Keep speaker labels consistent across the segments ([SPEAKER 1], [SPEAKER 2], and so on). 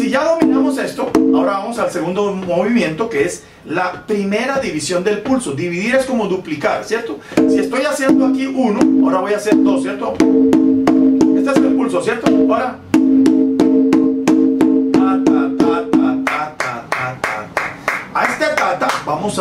[SPEAKER 1] Si ya dominamos esto, ahora vamos al segundo movimiento, que es la primera división del pulso. Dividir es como duplicar, ¿cierto? Si estoy haciendo aquí 1, ahora voy a hacer 2, ¿cierto? Este es el pulso, ¿cierto? Ahora. A este ta vamos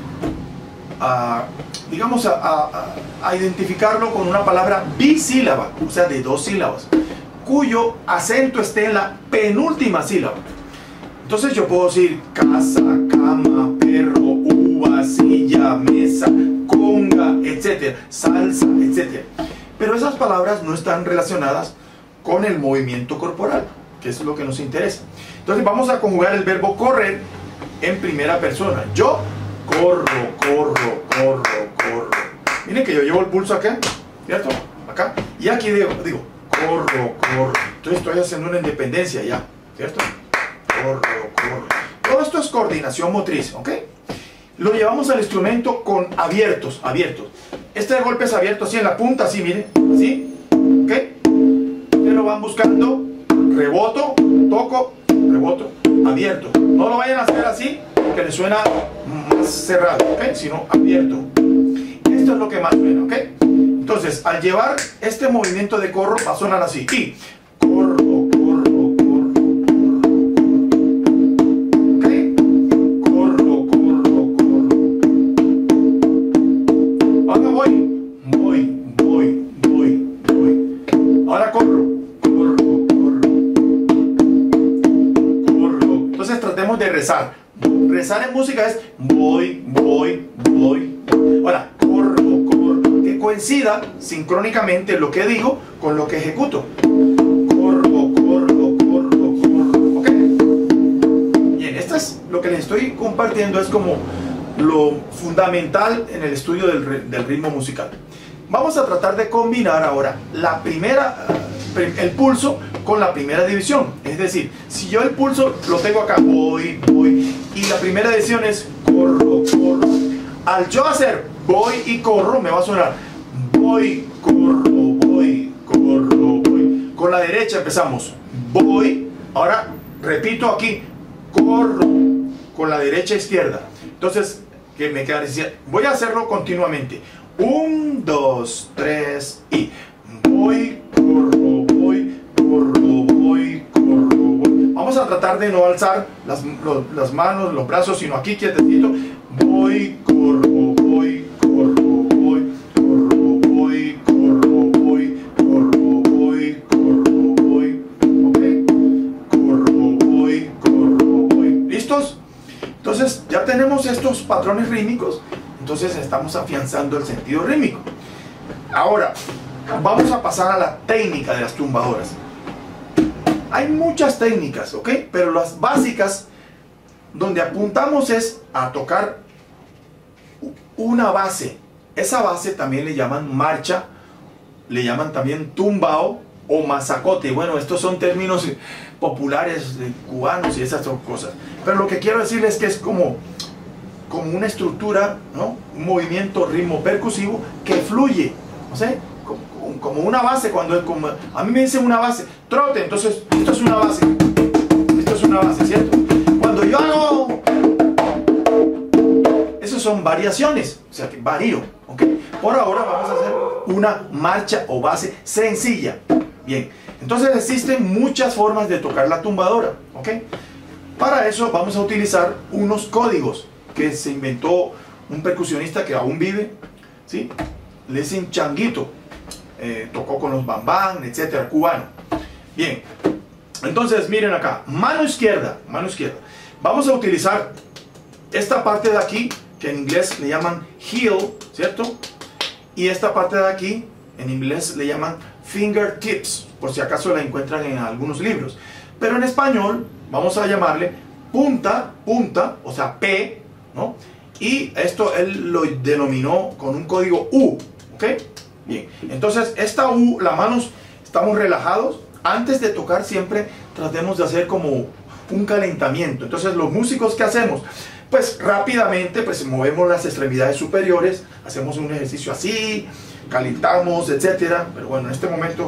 [SPEAKER 1] digamos a identificarlo con una palabra bisílaba, o sea, de 2 sílabas, cuyo acento esté en la penúltima sílaba. Entonces yo puedo decir casa, cama, perro, uva, silla, mesa, conga, etcétera, salsa, etcétera. Pero esas palabras no están relacionadas con el movimiento corporal, que es lo que nos interesa. Entonces vamos a conjugar el verbo correr en primera persona. Yo corro, corro, corro, corro. Miren que yo llevo el pulso acá, ¿cierto? Acá. Y aquí digo, corro, corro. Entonces estoy haciendo una independencia ya, ¿cierto? Corro, corro. Todo esto es coordinación motriz, ¿ok? Lo llevamos al instrumento con abiertos, abiertos. Este golpe es abierto así en la punta, así, miren, así, ¿ok? Ustedes lo van buscando, reboto, toco, reboto, abierto. No lo vayan a hacer así, que les suena más cerrado, ¿ok? Sino abierto. Esto es lo que más suena, ¿ok? Entonces, al llevar este movimiento de corro, va a sonar así. Y corro, corro, corro, corro, ¿ok? Corro, corro, corro. Ahora voy. Ahora corro, corro, corro, corro. Entonces tratemos de rezar. Rezar en música es voy. Ahora, corro. Que coincida sincrónicamente lo que digo con lo que ejecuto. Corro. ¿Ok? Bien, esto es lo que les estoy compartiendo, es como lo fundamental en el estudio del ritmo musical. Vamos a tratar de combinar ahora el pulso con la primera división. Es decir, si yo el pulso lo tengo acá, voy, y la primera división es corro. Al yo hacer voy y corro, me va a sonar voy, corro. Con la derecha empezamos voy, ahora repito aquí, corro, con la derecha izquierda. Entonces, que me queda decir, voy a hacerlo continuamente. 1, 2, 3 y voy, corro. Vamos a tratar de no alzar las manos, los brazos, sino aquí quietecito. Voy, corro. Entonces ya tenemos estos patrones rítmicos, entonces estamos afianzando el sentido rítmico. Ahora vamos a pasar a la técnica de las tumbadoras. Hay muchas técnicas, ¿ok? Pero las básicas, donde apuntamos es a tocar una base. Esa base también le llaman marcha, le llaman también tumbao o mazacote. Bueno, estos son términos populares cubanos y esas son cosas. Pero lo que quiero decirles es que es como una estructura, ¿no? Un movimiento ritmo percusivo que fluye, ¿no sé? Como una base. Cuando a mí me dicen una base, trote, entonces esto es una base. Esto es una base, ¿cierto? Cuando yo hago, esos son variaciones, o sea que varío, ¿ok? Por ahora vamos a hacer una marcha o base sencilla. Bien, entonces existen muchas formas de tocar la tumbadora, ¿ok? Para eso vamos a utilizar unos códigos que se inventó un percusionista que aún vive, ¿sí? Le dicen Changuito, tocó con los bambán, etcétera, cubano. Bien, entonces miren acá, mano izquierda. Vamos a utilizar esta parte de aquí, que en inglés le llaman heel, ¿cierto? Y esta parte de aquí, en inglés le llaman fingertips, por si acaso la encuentran en algunos libros. Pero en español vamos a llamarle punta, o sea, P, ¿no? Y esto él lo denominó con un código U, ¿ok? Bien, entonces esta U, las manos, estamos relajados. Antes de tocar siempre tratemos de hacer como un calentamiento. Entonces los músicos, ¿qué hacemos? Pues rápidamente pues movemos las extremidades superiores, hacemos un ejercicio así, calentamos, etcétera. Pero bueno, en este momento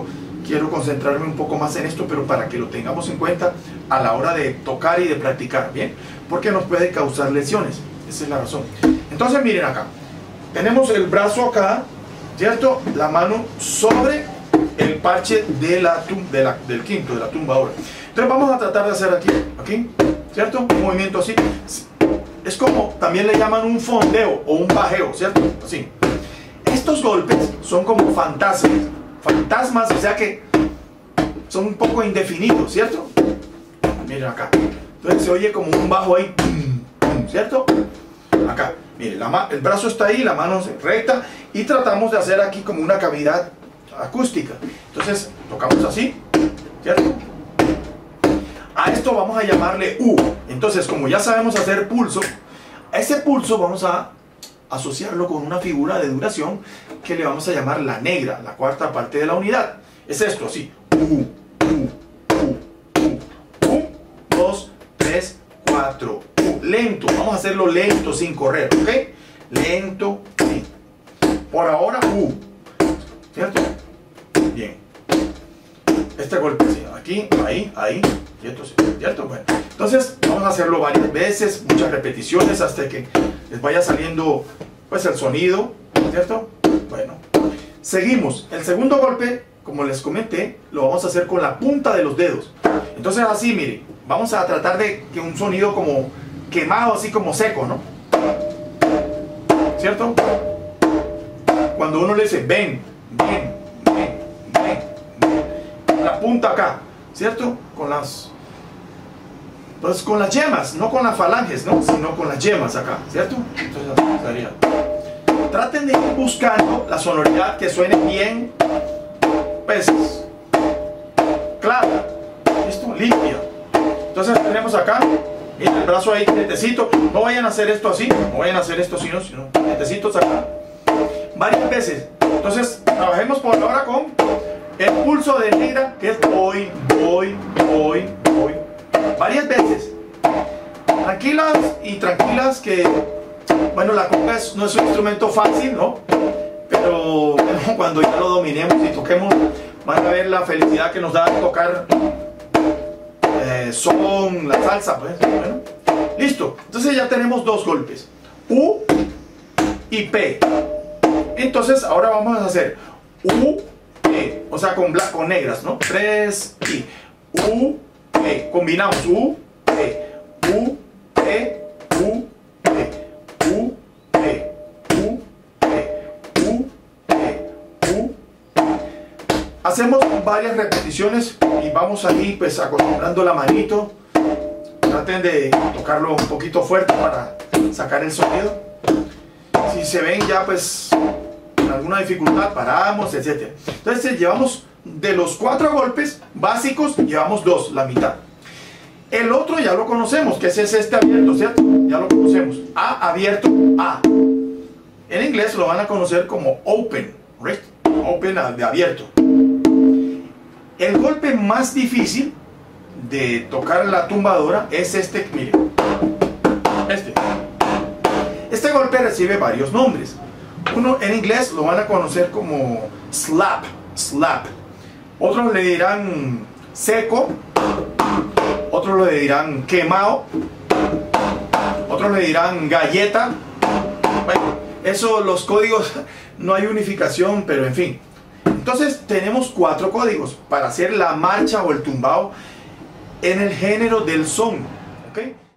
[SPEAKER 1] quiero concentrarme un poco más en esto, pero para que lo tengamos en cuenta a la hora de tocar y de practicar, ¿bien? Porque nos puede causar lesiones, esa es la razón. Entonces miren acá, tenemos el brazo acá, ¿cierto? La mano sobre el parche del quinto, de la tumbadora. Entonces vamos a tratar de hacer aquí, ¿cierto? Un movimiento así. Es como, también le llaman un fondeo o un bajeo, ¿cierto? Así. Estos golpes son como fantasmas, o sea que son un poco indefinidos, ¿cierto? Miren acá. Entonces se oye como un bajo ahí, ¿cierto? Acá, miren, el brazo está ahí, la mano recta y tratamos de hacer aquí como una cavidad acústica. Entonces tocamos así, ¿cierto? A esto vamos a llamarle U. Entonces, como ya sabemos hacer pulso, a ese pulso vamos a asociarlo con una figura de duración que le vamos a llamar la negra, la cuarta parte de la unidad. Es esto, así. 1, 2, 3, 4. Lento, vamos a hacerlo lento, sin correr, ¿ok? Lento, sí. Por ahora, ¿cierto? Bien. Este golpe, sí. Aquí, ahí, ¿cierto? ¿Cierto? Bueno, entonces vamos a hacerlo varias veces, muchas repeticiones hasta que les vaya saliendo pues el sonido, ¿cierto? Bueno, seguimos. El segundo golpe, como les comenté, lo vamos a hacer con la punta de los dedos. Entonces así, miren, vamos a tratar de que un sonido como quemado, así como seco, ¿no? ¿Cierto? Cuando uno le dice ven, la punta acá, ¿cierto? Pues con las yemas, no con las falanges, ¿no? Sino con las yemas acá, ¿cierto? Entonces sería. Traten de ir buscando la sonoridad que suene bien, pues, clara, ¿listo? Limpia. Entonces tenemos acá, miren, el brazo ahí, quietecito. No vayan a hacer esto así, no vayan a hacer esto así, sino quietecitos acá. Varias veces. Entonces, trabajemos por ahora con el pulso de negra, que es voy. Varias veces. Tranquilas y tranquilas que, bueno, la conga no es un instrumento fácil, ¿no? Pero bueno, cuando ya lo dominemos y toquemos, van a ver la felicidad que nos da tocar son, la salsa, pues. Bueno, listo. Entonces ya tenemos dos golpes. U y P. Entonces ahora vamos a hacer U, P. O sea, con negras, ¿no? 3 y U, P. Combinamos U, P, U, P, U, P, U, P, U, P, U, P, U. Hacemos varias repeticiones y vamos ahí pues acostumbrando la manito. Traten de tocarlo un poquito fuerte para sacar el sonido. Si se ven ya pues con alguna dificultad, paramos, etc. Entonces llevamos de los 4 golpes básicos, llevamos 2, la mitad. El otro ya lo conocemos, que es este abierto, ¿cierto? Ya lo conocemos. A abierto, A. En inglés lo van a conocer como open, ¿right? Open de abierto. El golpe más difícil de tocar la tumbadora es este, miren. Este golpe recibe varios nombres. Uno en inglés lo van a conocer como slap. Otros le dirán seco. Otros le dirán quemado. Otros le dirán galleta. Bueno, eso, los códigos, no hay unificación, pero en fin. Entonces tenemos 4 códigos para hacer la marcha o el tumbao en el género del son, ¿ok?